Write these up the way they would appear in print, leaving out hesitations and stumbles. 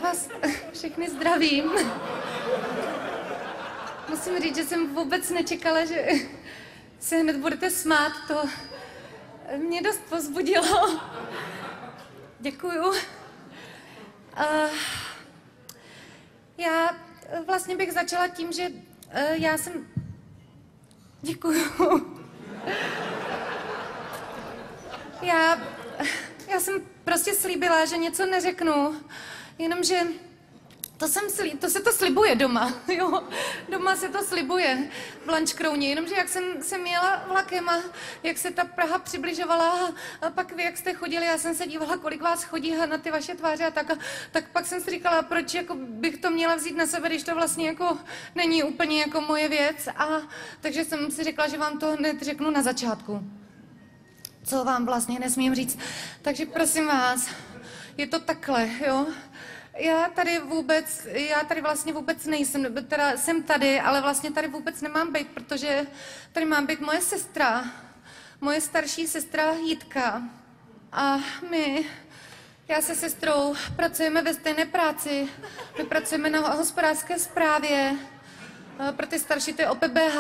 vás všechny zdravím. Musím říct, že jsem vůbec nečekala, že se hned budete smát. To mě dost povzbudilo. Děkuju. Já vlastně bych začala tím, že já jsem... Děkuju. Já jsem prostě slíbila, že něco neřeknu, jenomže to se to slibuje doma, jo. Doma se to slibuje v Lanškrouně, jenomže jak jsem jela vlakem a jak se ta Praha přibližovala a pak vy, jak jste chodili, já jsem se dívala, kolik vás chodí na ty vaše tváře a tak pak jsem si říkala, proč jako bych to měla vzít na sebe, když to vlastně jako není úplně jako moje věc takže jsem si řekla, že vám to hned řeknu na začátku. Co vám vlastně nesmím říct. Takže prosím vás, je to takhle, jo. Já tady vlastně vůbec nejsem, teda jsem tady, ale vlastně tady vůbec nemám být, protože tady má být moje sestra, moje starší sestra Jitka. A já se sestrou pracujeme ve stejné práci, my pracujeme na hospodářské správě, pro ty starší to je OPBH.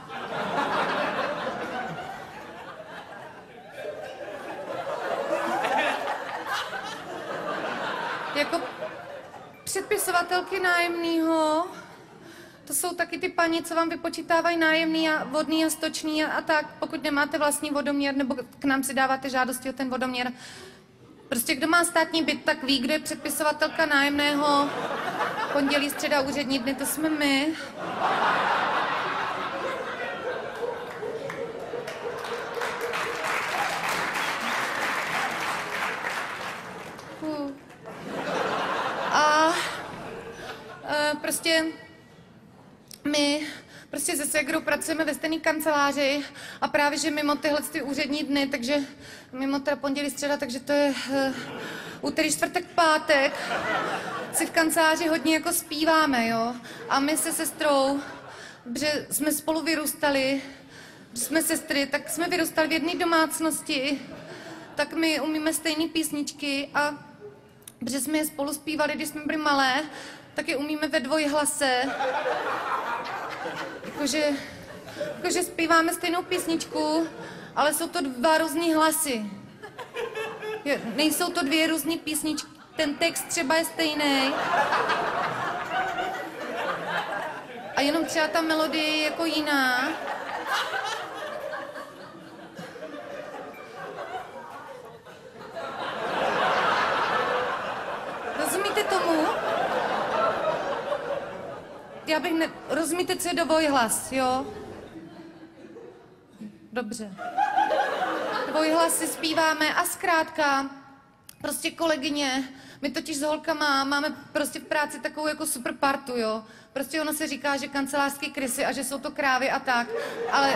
Jako předpisovatelky nájemného, to jsou taky ty paní, co vám vypočítávají nájemný a vodný a stočný a tak, pokud nemáte vlastní vodoměr, nebo k nám si dáváte žádosti o ten vodoměr. Prostě kdo má státní byt, tak ví, kdo je předpisovatelka nájemného. Pondělí, středa, úřední dny, to jsme my. Prostě my se ségrou pracujeme ve stejné kanceláři a právě, že mimo tyhle ty úřední dny, takže mimo teda pondělí, středa, takže to je úterý, čtvrtek, pátek, si v kanceláři hodně jako zpíváme, jo. A my se sestrou, protože jsme spolu vyrůstali, jsme sestry, tak jsme vyrůstali v jedné domácnosti, tak my umíme stejné písničky a protože jsme je spolu zpívali, když jsme byli malé, tak je umíme ve dvojhlase. Jakože zpíváme stejnou písničku, ale jsou to dva různý hlasy. Nejsou to dvě různý písničky, ten text třeba je stejný. A jenom třeba ta melodie je jako jiná. Rozumíte tomu? Rozumíte, co je dvojhlas, jo? Dobře. Dvojhlasy zpíváme a zkrátka, prostě kolegyně, my totiž s holkama máme prostě v práci takovou jako super partu, jo? Prostě ono se říká, že kancelářský krysy a že jsou to krávy a tak, ale...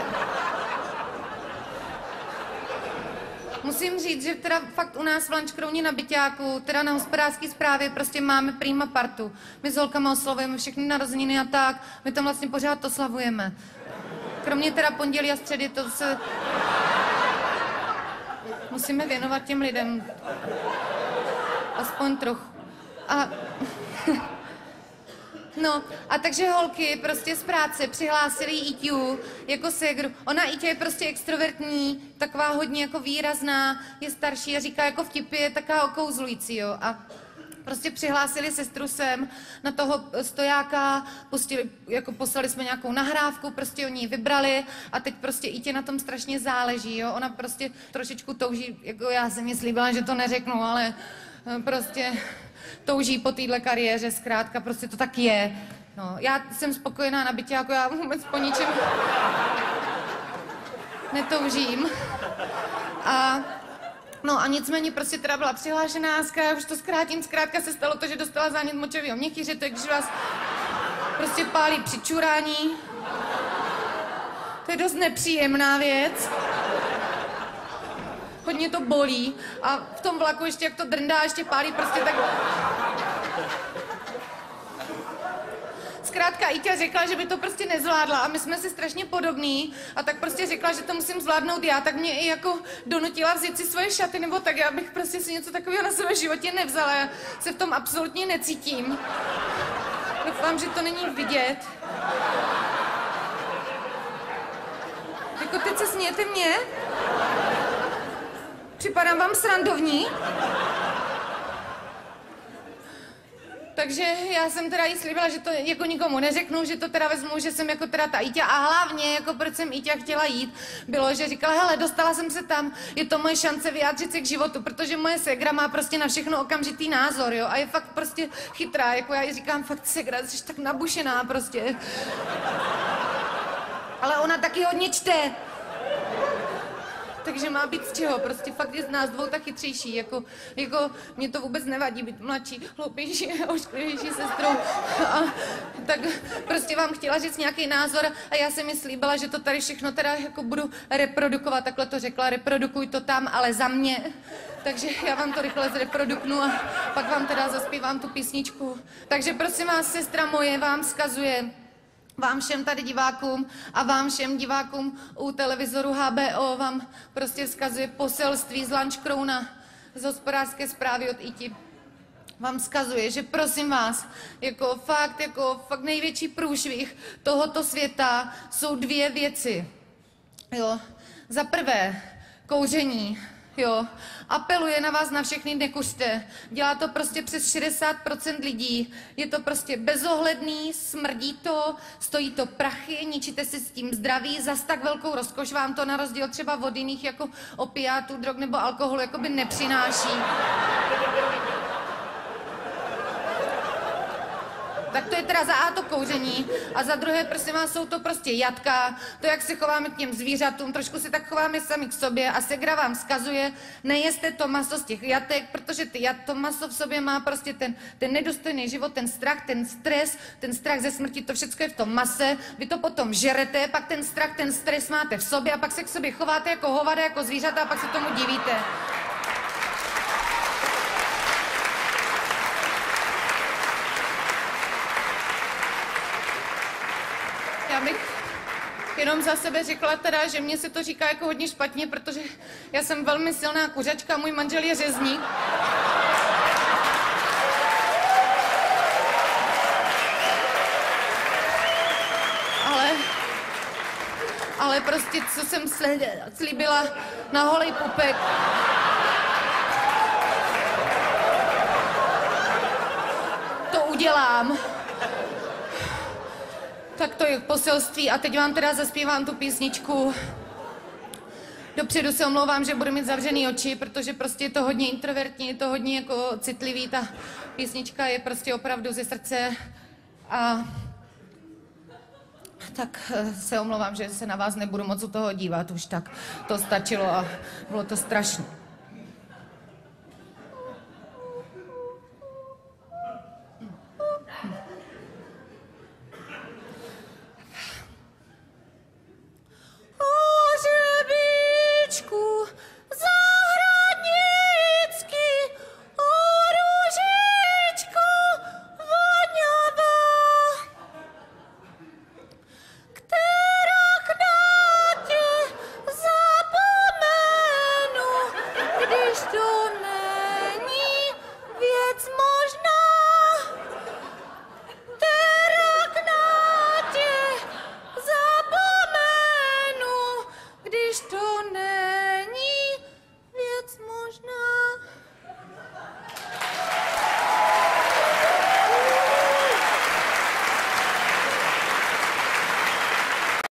Musím říct, že teda fakt u nás v Lanškrouni na byťáku, teda na hospodářské správě prostě máme prima partu. My s holkama oslavujeme všechny narozeniny a tak, my tam vlastně pořád oslavujeme. Kromě teda pondělí a středy, to se... Musíme věnovat těm lidem. Aspoň trochu. No, a takže holky prostě z práce přihlásili IQ jako ségru. Ona IQ je prostě extrovertní, taková hodně jako výrazná, je starší a říká jako vtipy, je taková okouzlující, jo. A prostě přihlásili sestru sem na toho stojáka, poslali jsme nějakou nahrávku, prostě oni ji vybrali a teď prostě IQ na tom strašně záleží, jo. Ona prostě trošičku touží, jako já jsem jí slíbila, že to neřeknu, ale prostě... touží po téhle kariéře, zkrátka, prostě to tak je. No, já jsem spokojená na bytě, jako já vůbec po ničem netoužím. No a nicméně prostě teda byla přihlášená, už to zkrátím, zkrátka se stalo to, že dostala zánět močového měchýře, takže vás prostě pálí při čurání. To je dost nepříjemná věc. Hodně to bolí a v tom vlaku ještě, jak to drndá, ještě pálí prostě tak... zkrátka Ítě řekla, že by to prostě nezvládla a my jsme si strašně podobní a tak prostě řekla, že to musím zvládnout já, tak mě i jako donutila vzít si svoje šaty nebo tak, já bych prostě si něco takového na své životě nevzala, já se v tom absolutně necítím. Doufám, že to není vidět. Jako teď se smějete mě? Připadám vám srandovní? Takže já jsem teda jí slíbila, že to jako nikomu neřeknu, že to teda vezmu, že jsem jako teda ta Ítě a hlavně, jako proč jsem Ítě chtěla jít, bylo, že říkala, hele, dostala jsem se tam, je to moje šance vyjádřit se k životu, protože moje ségra má prostě na všechno okamžitý názor, jo, a je fakt prostě chytrá, jako já jí říkám, fakt ségra, jsi tak nabušená prostě. Ale ona taky hodně čte. Takže má být z čeho, prostě fakt je z nás dvou tak chytřejší, jako mě to vůbec nevadí být mladší, hloupější a ošklivější sestrou. A tak prostě vám chtěla říct nějaký názor a já jsem mi slíbila, že to tady všechno teda jako budu reprodukovat, takhle to řekla, reprodukuj to tam, ale za mě. Takže já vám to rychle zreproduknu a pak vám teda zaspívám tu písničku. Takže prosím vás, sestra moje vám vzkazuje, vám všem tady divákům a vám všem divákům u televizoru HBO vám prostě vzkazuje poselství z Lunchcrowna, z hospodářské zprávy od Iti. Vám vzkazuje, že prosím vás, jako fakt největší průšvih tohoto světa jsou dvě věci. Jo, za prvé, kouření. Jo, apeluje na vás na všechny, nekuřte. Dělá to prostě přes 60% lidí. Je to prostě bezohledný, smrdí to, stojí to prachy, ničíte si s tím zdraví, zas tak velkou rozkoš vám to na rozdíl třeba od jiných jako opiátů, drog nebo alkoholu jakoby nepřináší. Tak to je teda za A to kouření a za druhé, prosím vás, jsou to prostě jatka, to, jak se chováme k těm zvířatům, trošku se tak chováme sami k sobě a ségra vám vzkazuje, nejeste to maso z těch jatek, protože to maso v sobě má prostě ten nedůstojný život, ten strach, ten stres, ten strach ze smrti, to všechno je v tom mase, vy to potom žerete, pak ten strach, ten stres máte v sobě a pak se k sobě chováte jako hovada, jako zvířata a pak se tomu divíte. Já bych jenom za sebe řekla teda, že mně se to říká jako hodně špatně, protože já jsem velmi silná kuřačka, můj manžel je řezník. Ale prostě, co jsem slíbila na holej pupek, to udělám. Tak to je poselství a teď vám teda zaspívám tu písničku. Dopředu se omlouvám, že budu mít zavřený oči, protože prostě je to hodně introvertní, je to hodně jako citlivý, ta písnička je prostě opravdu ze srdce a tak se omlouvám, že se na vás nebudu moc u toho dívat, už tak to stačilo a bylo to strašné. Když to